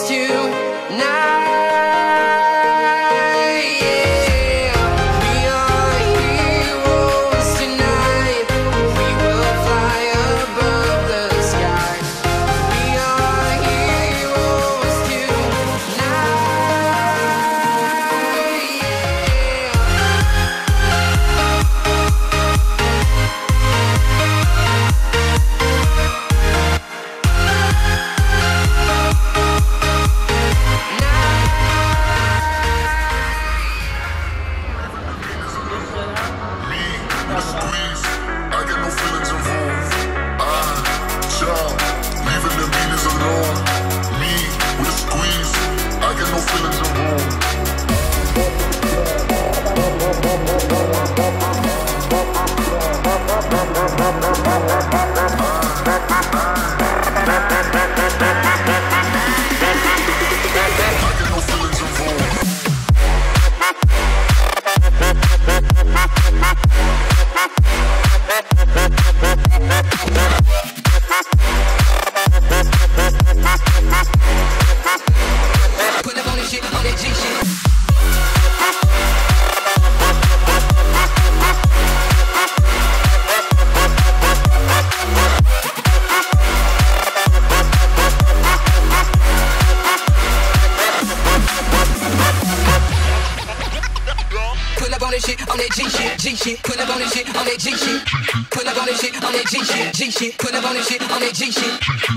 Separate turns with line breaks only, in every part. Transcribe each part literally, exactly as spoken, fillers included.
G shit, put up on this shit, on that G shit. Put up on this shit, on that G shit, G shit. Put up on this shit, on that G shit.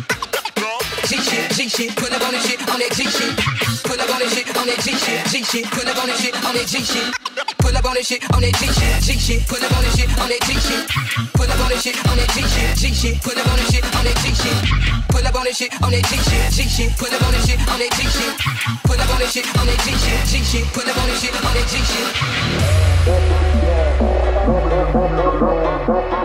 G shit, G shit, put up on this shit, on that G shit. Put up on this shit, on that G shit, G shit. Put up on this shit, on that G shit. Put up on this shit, on that G shit, G shit. Put up on this shit, on that G shit. Put up on this shit, on that G shit, G shit. Put up on this shit, on that G shit. Put up on this shit, on that G shit, G shit. Put up on this shit, on that G shit. Put up on this shit, on that G shit, G shit. Put up on this shit, on that G shit.